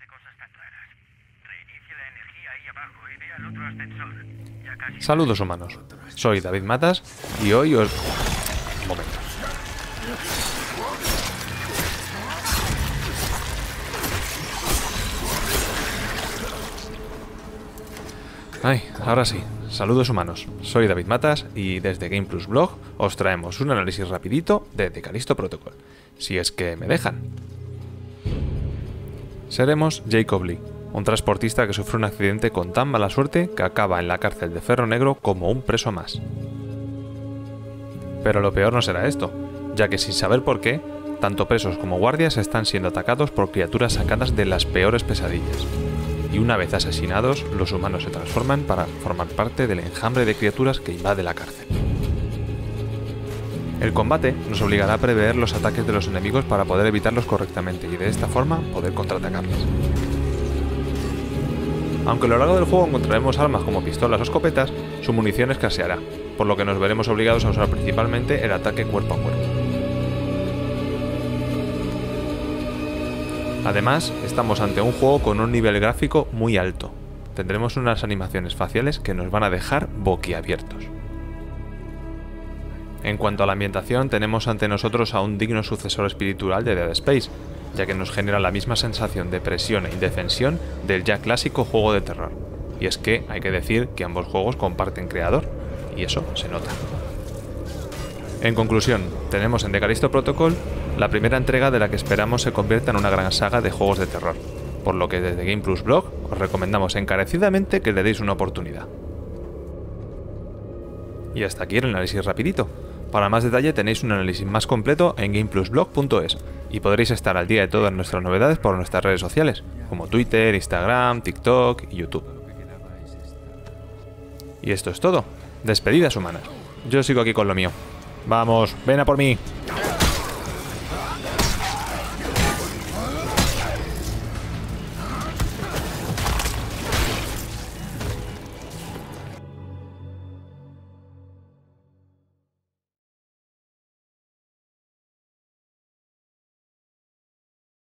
Saludos humanos, soy David Matas y hoy os... Un momento. Ay, ahora sí, saludos humanos, soy David Matas y desde Game Plus Blog os traemos un análisis rapidito de The Callisto Protocol, si es que me dejan. Seremos Jacob Lee, un transportista que sufre un accidente con tan mala suerte que acaba en la cárcel de Ferro Negro como un preso más. Pero lo peor no será esto, ya que sin saber por qué, tanto presos como guardias están siendo atacados por criaturas sacadas de las peores pesadillas. Y una vez asesinados, los humanos se transforman para formar parte del enjambre de criaturas que invade la cárcel. El combate nos obligará a prever los ataques de los enemigos para poder evitarlos correctamente y de esta forma poder contraatacarles. Aunque a lo largo del juego encontraremos armas como pistolas o escopetas, su munición escaseará, por lo que nos veremos obligados a usar principalmente el ataque cuerpo a cuerpo. Además, estamos ante un juego con un nivel gráfico muy alto. Tendremos unas animaciones faciales que nos van a dejar boquiabiertos. En cuanto a la ambientación, tenemos ante nosotros a un digno sucesor espiritual de Dead Space, ya que nos genera la misma sensación de presión e indefensión del ya clásico juego de terror. Y es que hay que decir que ambos juegos comparten creador, y eso se nota. En conclusión, tenemos en The Callisto Protocol la primera entrega de la que esperamos se convierta en una gran saga de juegos de terror, por lo que desde Game Plus Blog os recomendamos encarecidamente que le deis una oportunidad. Y hasta aquí el análisis rapidito. Para más detalle tenéis un análisis más completo en gameplusblog.es y podréis estar al día de todas nuestras novedades por nuestras redes sociales, como Twitter, Instagram, TikTok y YouTube. Y esto es todo. Despedidas humanas. Yo sigo aquí con lo mío. Vamos, ven a por mí.